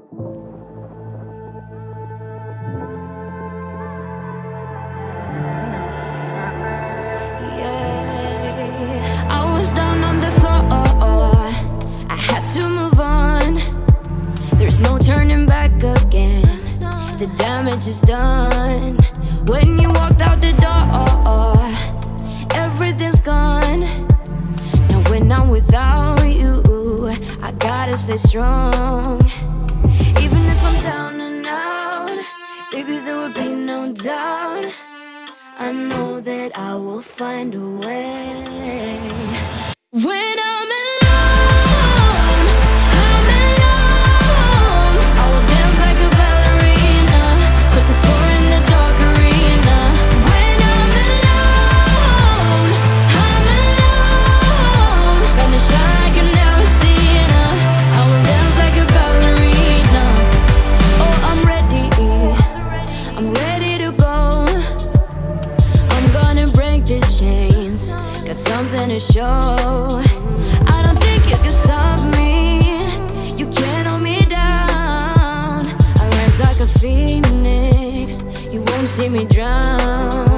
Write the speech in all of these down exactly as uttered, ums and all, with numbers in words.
Yeah, I was down on the floor, I had to move on. There's no turning back again, the damage is done. When you walked out the door, everything's gone. Now when I'm without you, I gotta stay strong. Even if I'm down and out, baby, there would be no doubt. I know that I will find a way. When I'm alone, I'm alone, I will dance like a ballerina, cross the floor in the dark arena. When I'm alone, I'm alone, gonna shine like you never seen her. I will dance like a ballerina. Oh, I'm ready, I'm ready to go. I'm gonna break these chains, got something to show. I don't think you can stop me, you can't hold me down. I rise like a phoenix, you won't see me drown.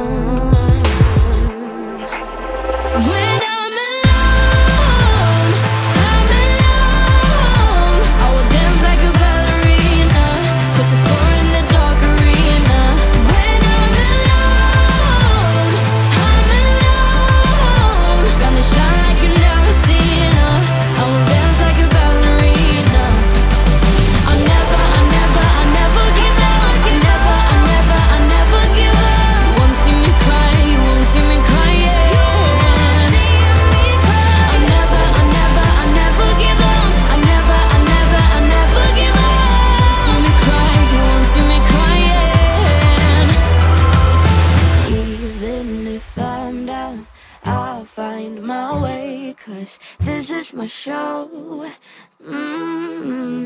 When I'm alone, I'm alone, I will dance like a ballerina, cross the floor in the dark arena. When I'm alone, I'm alone, gonna shine like you never seen her. I will dance like a ballerina. I never, I never, I never give up. I never, I never, I never give up. You won't see me cry, you won't see me crying. I never, I never, I never give up. I never, I never, I never give up. See me cry, you won't see me crying. Even if I'm down, I'll find my way, 'cause this is my show. Mm-hmm.